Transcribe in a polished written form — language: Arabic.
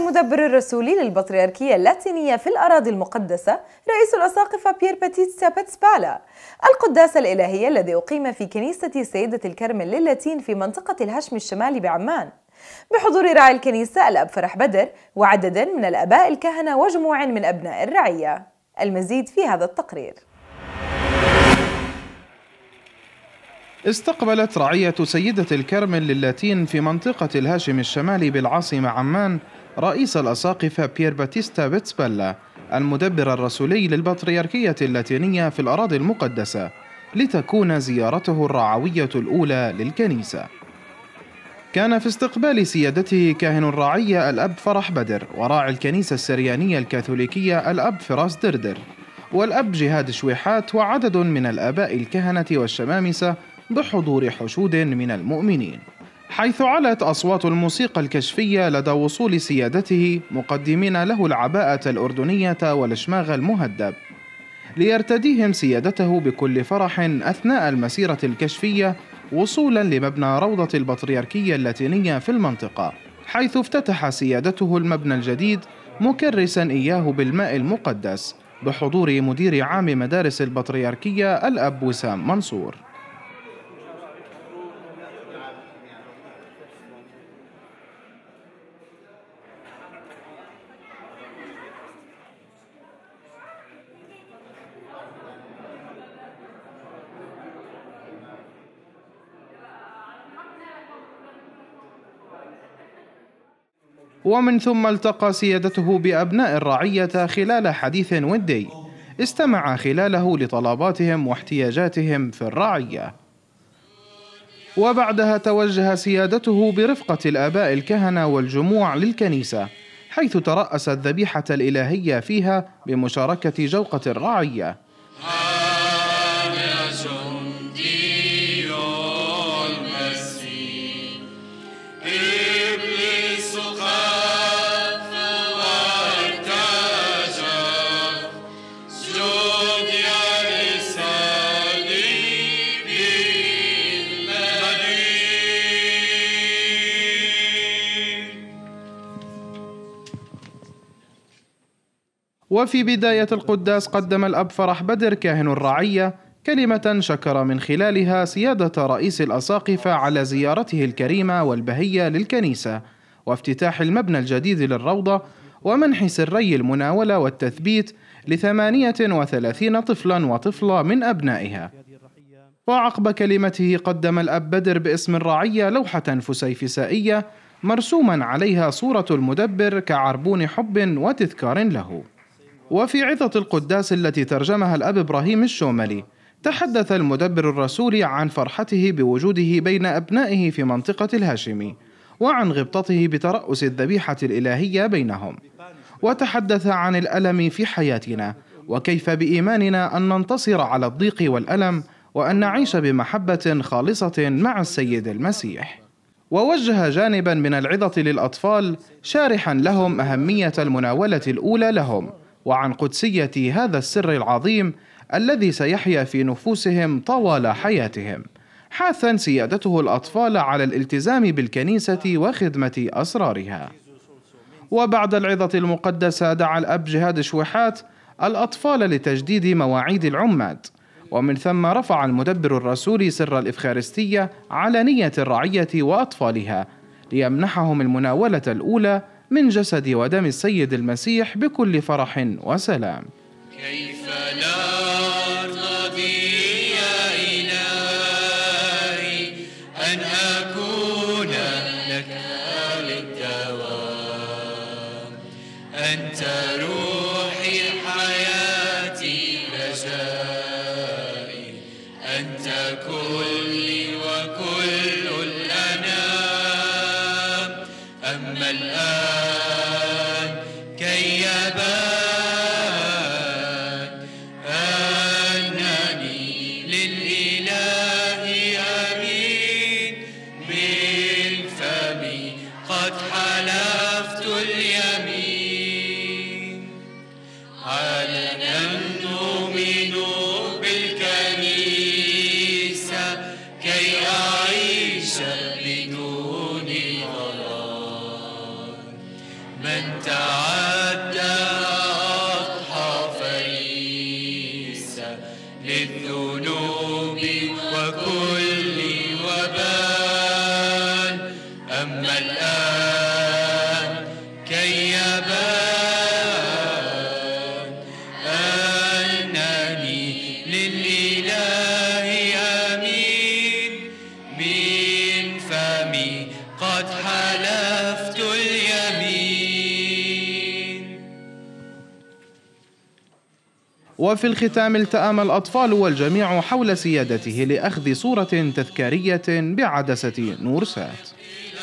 المدبر الرسولي للبطريركية اللاتينية في الأراضي المقدسة رئيس الأساقفة بيير باتيستا باتسبالا القداس الإلهي الذي أقيم في كنيسة سيدة الكرمل للاتين في منطقة الهشم الشمالي بعمان بحضور راعي الكنيسة الأب فرح بدر وعدد من الآباء الكهنة وجموع من أبناء الرعية. المزيد في هذا التقرير. استقبلت رعية سيدة الكرمل للاتين في منطقة الهاشم الشمالي بالعاصمة عمان رئيس الأساقفة بيير باتيستا باتسبالا المدبر الرسولي للبطريركية اللاتينية في الأراضي المقدسة لتكون زيارته الرعوية الأولى للكنيسة. كان في استقبال سيادته كاهن الرعية الأب فرح بدر وراعي الكنيسة السريانية الكاثوليكية الأب فراس دردر والأب جهاد شويحات وعدد من الآباء الكهنة والشمامسة بحضور حشود من المؤمنين، حيث علت أصوات الموسيقى الكشفية لدى وصول سيادته مقدمين له العباءة الأردنية والشماغ المهدب ليرتديهم سيادته بكل فرح أثناء المسيرة الكشفية وصولا لمبنى روضة البطريركية اللاتينية في المنطقة، حيث افتتح سيادته المبنى الجديد مكرسا إياه بالماء المقدس بحضور مدير عام مدارس البطريركية الأب وسام منصور. ومن ثم التقى سيادته بأبناء الرعية خلال حديث ودي استمع خلاله لطلباتهم واحتياجاتهم في الرعية، وبعدها توجه سيادته برفقة الآباء الكهنة والجموع للكنيسة، حيث ترأس الذبيحة الإلهية فيها بمشاركة جوقة الرعية. وفي بداية القداس قدم الأب فرح بدر كاهن الرعية كلمة شكر من خلالها سيادة رئيس الأساقفة على زيارته الكريمة والبهية للكنيسة وافتتاح المبنى الجديد للروضة ومنح سري المناولة والتثبيت ل38 طفلا وطفلة من أبنائها. وعقب كلمته قدم الأب بدر باسم الرعية لوحة فسيفسائية مرسوما عليها صورة المدبر كعربون حب وتذكار له. وفي عظة القداس التي ترجمها الأب إبراهيم الشوملي تحدث المدبر الرسولي عن فرحته بوجوده بين أبنائه في منطقة الهاشمي وعن غبطته بترأس الذبيحة الإلهية بينهم، وتحدث عن الألم في حياتنا وكيف بإيماننا أن ننتصر على الضيق والألم وأن نعيش بمحبة خالصة مع السيد المسيح. ووجه جانبا من العظة للأطفال شارحا لهم أهمية المناولة الأولى لهم وعن قدسية هذا السر العظيم الذي سيحيا في نفوسهم طوال حياتهم، حاثا سيادته الأطفال على الالتزام بالكنيسة وخدمة أسرارها. وبعد العظة المقدسة دعا الأب جهاد شويحات الأطفال لتجديد مواعيد العماد، ومن ثم رفع المدبر الرسولي سر الإفخارستية على نية الرعية وأطفالها ليمنحهم المناولة الأولى من جسد ودم السيد المسيح بكل فرح وسلام. كيف لا أرتضي يا إلهي أن أكون لك للدوام، أنت روحي حياتي رجائي، أنت كلي وكل الأنام، أما الآن كي يبان أنني للإله أمين، من فمي قد حلفت اليمين، علنا نؤمن بالكنيسة كي أعيش بدون ضلال، من تعدى أضحى فريسة للذنوب وكل وبال. أما الآن كي يبان أنني للإله أمين، من فمي قد حلفت اليمين. وفي الختام التأم الأطفال والجميع حول سيادته لأخذ صورة تذكارية بعدسة نورسات.